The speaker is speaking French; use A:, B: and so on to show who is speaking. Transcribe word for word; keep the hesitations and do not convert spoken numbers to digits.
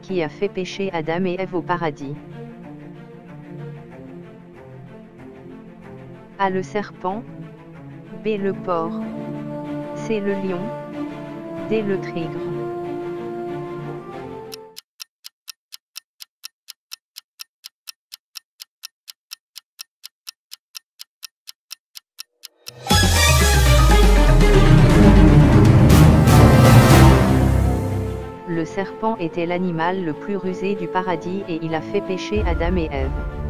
A: qui a fait pécher Adam et Ève au paradis. A. Le serpent. B. Le porc. C. Le lion. D. Le tigre. Le serpent était l'animal le plus rusé du paradis et il a fait pécher Adam et Ève.